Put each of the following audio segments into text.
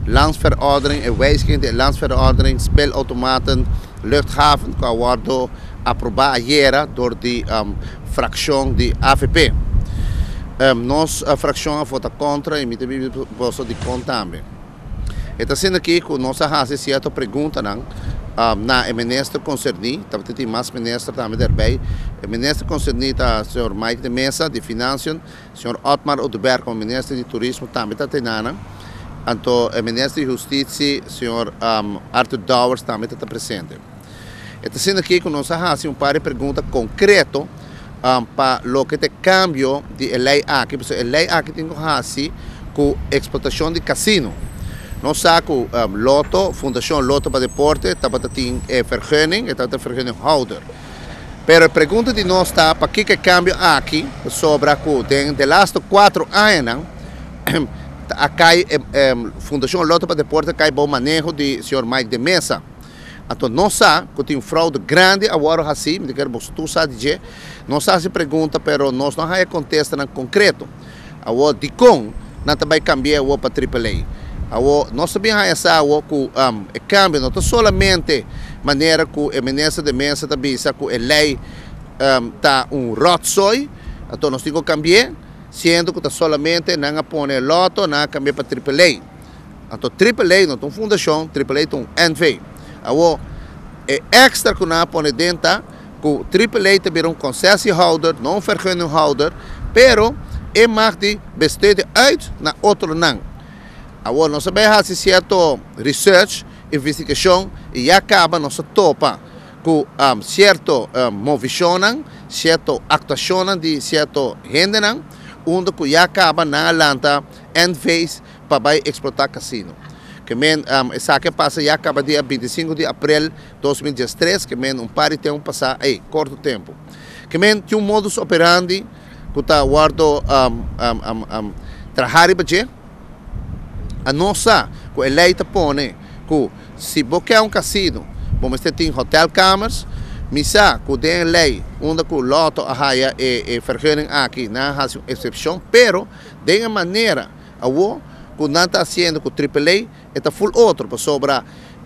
landsverordening en wijziging de landsverordening spelautomaten luchthaven kan worden aprobado door die fractie die AVP. Nós fração vota contra e me teve bolso de conta também. Então sendo aqui que nós fazemos certa pergunta na ministro concernido, também tem mais ministro também daarbij. O ministro concernido é o senhor Mike de Mesa de Financiën, o senhor Otmar Odeberg como ministro de Turismo também está tendo. Então o ministro de Justiça, o senhor Arthur Dowers também está presente. Então sendo aqui que nós fazemos par de perguntas concretas para o que te cambio de lei aqui, porque a lei aqui tem que fazer com explotação de casino. Nós sabemos que Loto, Fundação Loto para Deporte, tem vergunning, está vergunning holder. Mas a pergunta de nós está para que cambio aqui sobre que de laatste 4 anos a Fundação Loto para Deporte cai bom manejo de senhor Mike de Mesa. Então, nós sabemos que tem fraude grande agora assim, me quero tu sabe dizer, nós sabemos se pergunta, mas nós não há contesta em concreto. Agora, de com, não vai cambiar para AAA. Agora, nós sabemos essa que o cambio não é somente maneira que o ministro de Mesa está bisa que a lei está rotsoi, então nós temos que cambiar, sendo que está somente não põe loto, não cambiar para AAA. Então, AAA não é uma fundação, AAA é um NV. Agora, é extra que nós põe dentro, que o AAA também concession holder, não vergunning holder, pero é mais de besteed uit na outro não. Agora, nós sabemos fazer certo research, investigação, e já acaba nossa topa com certo movição, certa atuação de certo gente, onde que já acaba na Atlanta, end phase, para explotar casino. Que essa que passa já acaba dia 25 de abril de 2013, que par de tempo passar aí, curto tempo. Que tem modus operandi que está guardo trabalhar para a nossa que a lei põe que se você é casino, você tem hotel cameras, misa que tem lei onde que o loto arraia e vergunning aqui não há exceção, pero de uma maneira que não está fazendo com o AAA, está full outro, para sobrar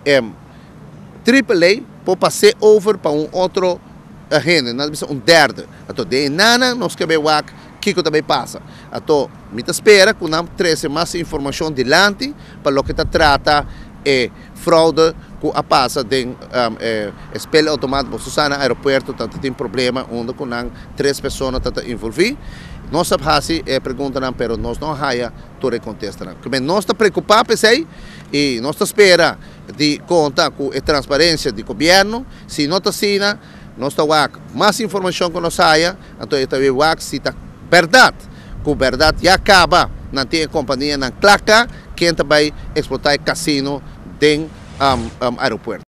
AAA, para passar over para outro agente, não é um derde. Então, de nada, nós queremos ver o que também passa. Então, me espera que nós traz mais informação delante para o que trata fraude que passa de espelho automático no Susana aeroporto, tanto tem problema onde com 3 pessoas estão envolvidas. Nós sabemos pergunta não, pero nós não há toda a contesta não. Porque nós estamos preocupados e nós espera de conta com a transparência do governo. Se não está assim, nós estamos mais informação que nós há, então estamos se está verdade, que a verdade já acaba, não tem companhia na claca, quem também explotar casino dentro do aeroporto.